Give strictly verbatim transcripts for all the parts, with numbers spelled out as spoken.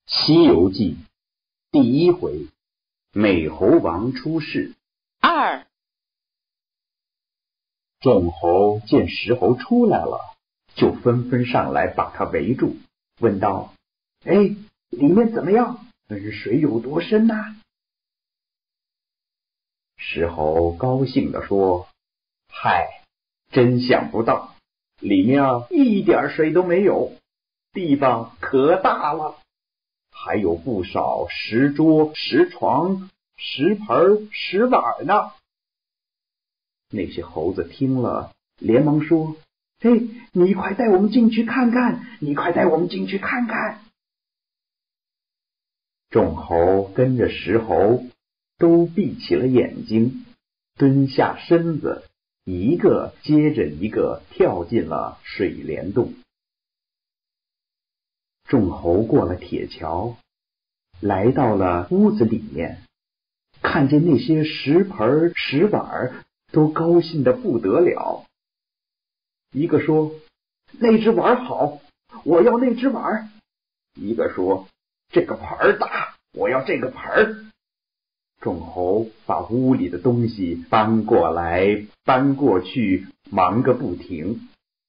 西游记第一回，美猴王出世。 二， 众猴见石猴出来了，就纷纷上来把他围住，问道：哎，里面怎么样？水有多深呐、啊？石猴高兴地说：嗨，真想不到，里面一点水都没有，地方可大了，还有不少石桌、石床、石盆、石碗呢。那些猴子听了，连忙说：嘿，你快带我们进去看看，你快带我们进去看看。众猴跟着石猴都闭起了眼睛，蹲下身子，一个接着一个跳进了水帘洞。众猴过了铁桥，来到了屋子里面，看见那些石盆石碗，都高兴得不得了。一个说：那只碗好，我要那只碗。一个说：这个盆大，我要这个盆。众猴把屋里的东西搬过来搬过去，忙个不停。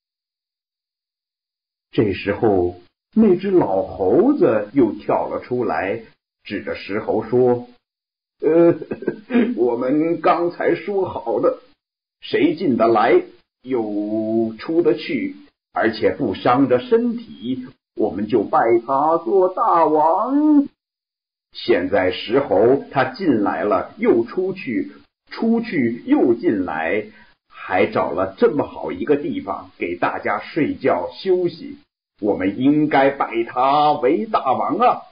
这时候那只老猴子又跳了出来，指着石猴说：呃，我们刚才说好的，谁进得来又出得去，而且不伤着身体，我们就拜他做大王。现在石猴他进来了又出去，出去又进来，还找了这么好一个地方给大家睡觉休息，我们应该拜他为大王啊！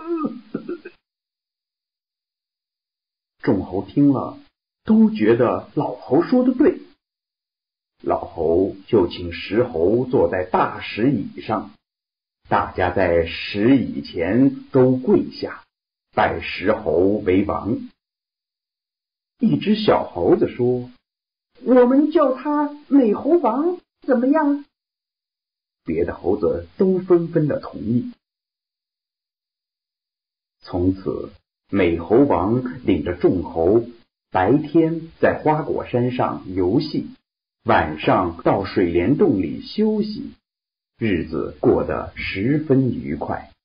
众猴听了，都觉得老猴说的对。老猴就请石猴坐在大石椅上，大家在石椅前都跪下，拜石猴为王。一只小猴子说：我们叫他美猴王怎么样？别的猴子都纷纷的同意。从此美猴王领着众猴，白天在花果山上游戏，晚上到水帘洞里休息，日子过得十分愉快。